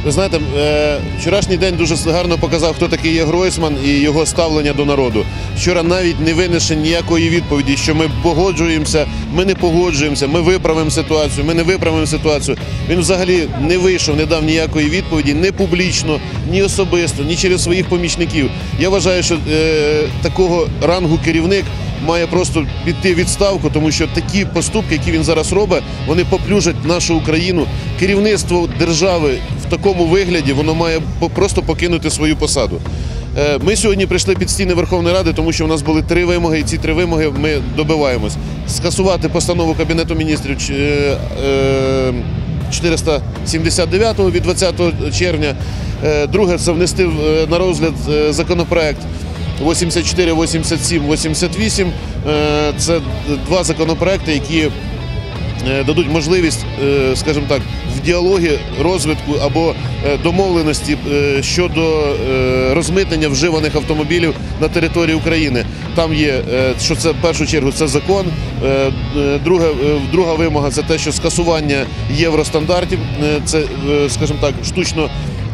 Ви знаєте, вчорашній день дуже гарно показав, хто такий є Гройсман і його ставлення до народу. Вчора навіть не винесе ніякої відповіді, що ми погоджуємося, ми не погоджуємося, ми виправимо ситуацію, ми не виправимо ситуацію. Він взагалі не вийшов, не дав ніякої відповіді, ні публічно, ні особисто, ні через своїх помічників. Я вважаю, що такого рангу керівник має просто піти в відставку, тому що такі поступки, які він зараз робить, вони поплюжать нашу Україну. Керівництво держави в такому вигляді, воно має просто покинути свою посаду. Ми сьогодні прийшли під стіни Верховної Ради, тому що у нас були 3 вимоги, і ці 3 вимоги ми добиваємось. Скасувати постанову Кабінету міністрів 479 від 20 червня. Друге – це внести на розгляд законопроект 84, 87, 88 – це 2 законопроекти, які дадуть можливість, скажімо так, в діалогі розвитку або домовленості щодо розмитнення вживаних автомобілів на території України. Там є, що це в першу чергу це закон, друга вимога – це те, що скасування євростандартів, це, скажімо так, штучно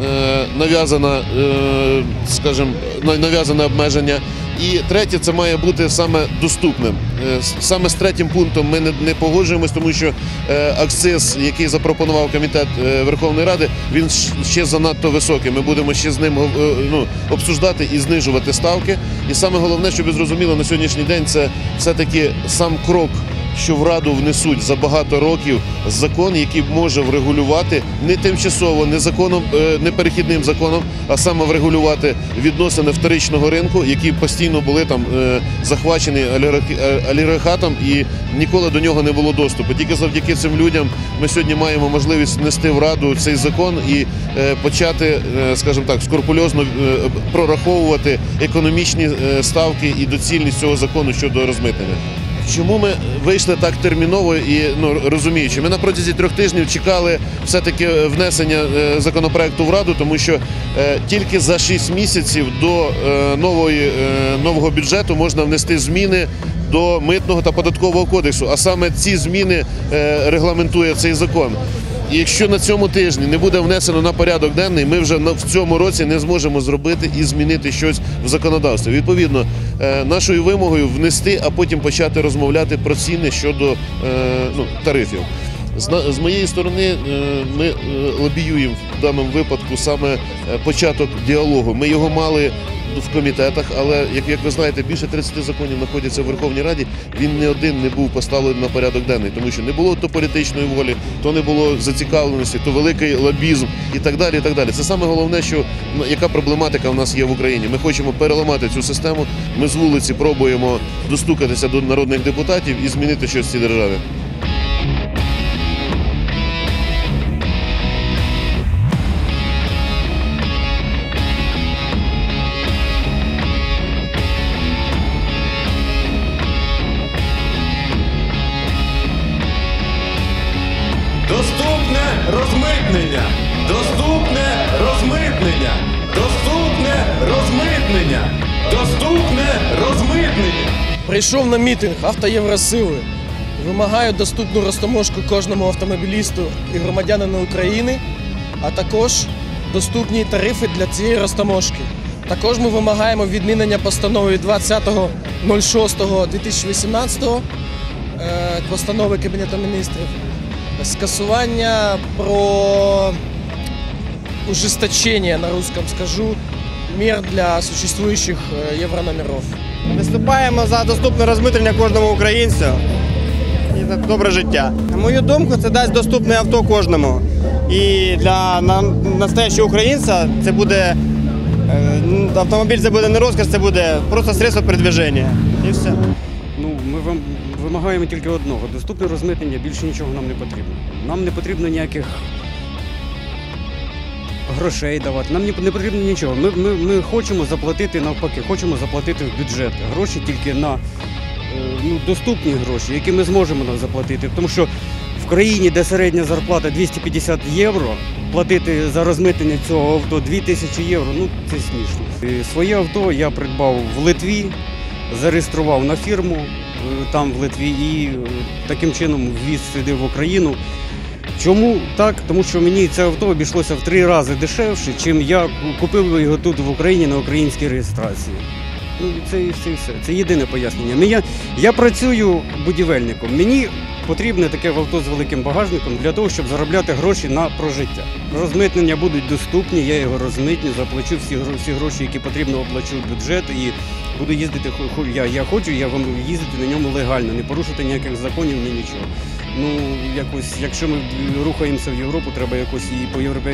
нав'язане обмеження. І третє, це має бути саме доступним. Саме з третім пунктом ми не погоджуємось, тому що акциз, який запропонував Комітет Верховної Ради, він ще занадто високий. Ми будемо ще з ним обсуждати і знижувати ставки. І саме головне, щоб ви зрозуміли, на сьогоднішній день це все-таки сам крок, що в Раду внесуть за багато років закон, який може врегулювати не тимчасово, не законом, не перехідним законом, а саме врегулювати відносини вторичного ринку, які постійно були там захвачені олігархатом і ніколи до нього не було доступу. Тільки завдяки цим людям ми сьогодні маємо можливість внести в Раду цей закон і почати, скажімо так, скрупульозно прораховувати економічні ставки і доцільність цього закону щодо розмитнення. Чому ми вийшли так терміново і розуміючи? Ми на протязі 3 тижнів чекали все-таки внесення законопроекту в Раду, тому що тільки за 6 місяців до нового бюджету можна внести зміни до Митного та Податкового кодексу, а саме ці зміни регламентує цей закон. І якщо на цьому тижні не буде внесено на порядок денний, ми вже в цьому році не зможемо зробити і змінити щось в законодавстві. Відповідно, нашою вимогою внести, а потім почати розмовляти про ціни щодо тарифів. З моєї сторони ми лобіюємо в даному випадку саме початок діалогу. Ми його мали в комітетах, але, як ви знаєте, більше 30 законів знаходяться в Верховній Раді, він не один не був поставлений на порядок денний, тому що не було то політичної волі, то не було зацікавленості, то великий лобізм і так далі, і так далі. Це саме головне, що яка проблематика в нас є в Україні. Ми хочемо переламати цю систему, ми з вулиці пробуємо достукатися до народних депутатів і змінити щось в цій державі. Доступне розмитнення! Доступне розмитнення! Доступне розмитнення! Доступне розмитнення! Прийшов на мітинг «Автоєвросили». Вимагаю доступну розтаможку кожному автомобілісту і громадянину України, а також доступні тарифи для цієї розтаможки. Також ми вимагаємо відмінення постанови 20.06.2018 постанови Кабінету міністрів, скасування про ужесточение, на русском скажу, мер для существующих єврономерів. Виступаємо за доступне розмитнення кожному українцю і за добре життя. На мою думку, це дасть доступне авто кожному. І для настоящого українця це буде автомобіль, це буде не розкіш, це буде просто средство передвиження. І все. Ми вимагаємо тільки одного – доступне розмитнення, більше нічого нам не потрібно. Нам не потрібно ніяких грошей давати, нам не потрібно нічого. Ми хочемо заплатити навпаки, хочемо заплатити в бюджет. Гроші тільки на доступні гроші, які ми зможемо заплатити. Тому що в країні, де середня зарплата 250 євро, платити за розмитнення цього авто 2000 євро, це смішно. Своє авто я придбав в Литві, зареєстрував на фірму там в Литві і таким чином ввіз сюди в Україну. Чому так? Тому що мені це авто обійшлося в 3 рази дешевше, чим я купив його тут в Україні на українській реєстрації. Ну, це і все. Це єдине пояснення. Я працюю будівельником. Мені потрібне таке авто з великим багажником для того, щоб заробляти гроші на прожиття. Розмитнення будуть доступні, я його розмитню, заплачу всі гроші, які потрібно, оплачу в бюджет і буду їздити, я вам їздити на ньому легально, не порушити ніяких законів, ні нічого. Ну, якось, якщо ми рухаємося в Європу, треба якось і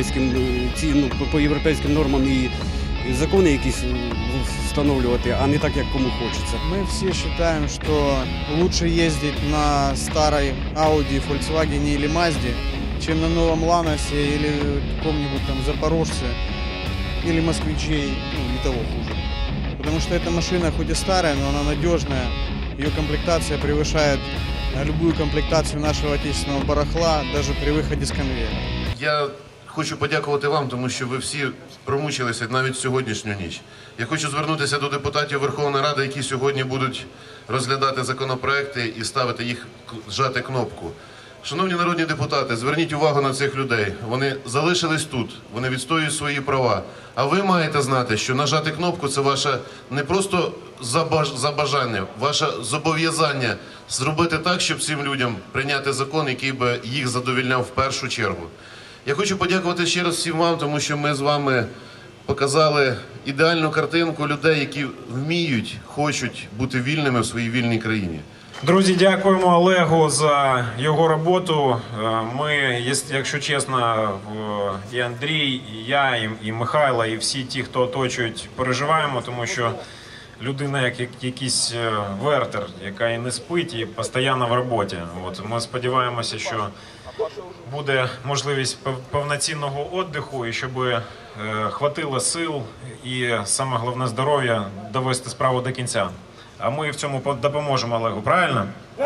по європейським нормам і закони якісь встановлювати, а не так, як кому хочеться. Мы все считаем, что лучше ездить на старой Audi, Volkswagen или Mazda, чем на новом Ланосе или каком-нибудь там Запорожце или Москвиче, ну, и того хуже. Потому что эта машина хоть и старая, но она надежная, ее комплектация превышает любую комплектацию нашего отечественного барахла даже при выходе с конвейера. Я хочу подякувати вам, тому що ви всі промучилися навіть сьогоднішню ніч. Я хочу звернутися до депутатів Верховної Ради, які сьогодні будуть розглядати законопроекти і ставити їх, жати кнопку. Шановні народні депутати, зверніть увагу на цих людей. Вони залишились тут, вони відстоюють свої права. А ви маєте знати, що нажати кнопку – це ваше не просто забажання, ваше зобов'язання зробити так, щоб цим людям прийняти закон, який би їх задовольняв в першу чергу. Я хочу подякувати ще раз всім вам, тому що ми з вами показали ідеальну картинку людей, які вміють, хочуть бути вільними в своїй вільній країні. Друзі, дякуємо Олегу за його роботу. Ми, якщо чесно, і Андрій, і я, і Михайло, і всі ті, хто оточують, переживаємо, тому що людина як якийсь вертер, яка і не спить, і постійно в роботі. Ми сподіваємося, що буде можливість повноцінного відпочинку і щоб хватило сил і, саме головне, здоров'я довести справу до кінця. А ми в цьому допоможемо Олегу, правильно?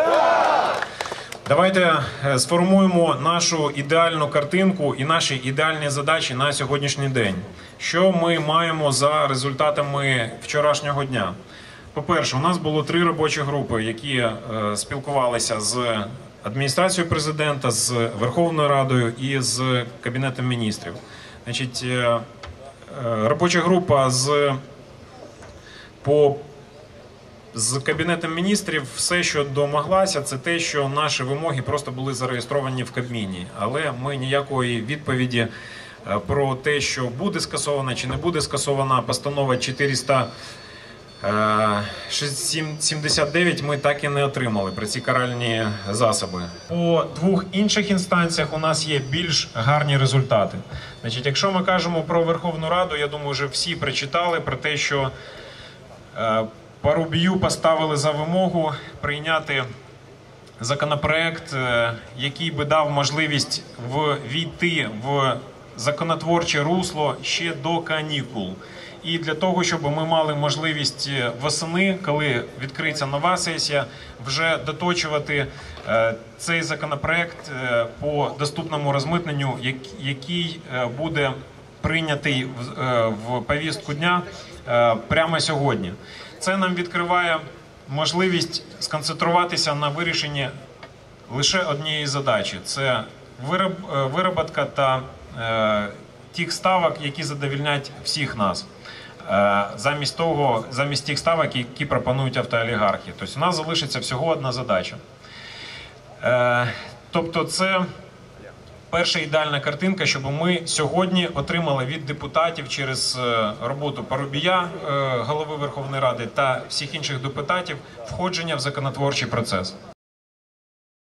Давайте сформуємо нашу ідеальну картинку і наші ідеальні задачі на сьогоднішній день. Що ми маємо за результатами вчорашнього дня? По-перше, у нас було 3 робочі групи, які спілкувалися з адміністрацією президента, з Верховною Радою і з Кабінетом міністрів. Значить, робоча група з Кабінетом міністрів все, що домоглася, це те, що наші вимоги просто були зареєстровані в Кабміні. Але ми ніякої відповіді про те, що буде скасована чи не буде скасована постанова 479, ми так і не отримали про ці каральні засоби. По 2 інших інстанціях у нас є більш гарні результати. Значить, якщо ми кажемо про Верховну Раду, я думаю, вже всі прочитали про те, що Парубію поставили за вимогу прийняти законопроект, який би дав можливість війти в законотворче русло ще до канікул. І для того, щоб ми мали можливість восени, коли відкриється нова сесія, вже доточувати цей законопроект по доступному розмитненню, який буде прийнятий в повістку дня прямо сьогодні. Це нам відкриває можливість сконцентруватися на вирішенні лише однієї задачі – це виробітка та тих ставок, які задовольнять всіх нас, замість тих ставок, які пропонують автоолігархи. Тобто у нас залишиться всього одна задача. Тобто це перша ідеальна картинка, щоб ми сьогодні отримали від депутатів через роботу Парубія, голови Верховної Ради, та всіх інших депутатів входження в законотворчий процес.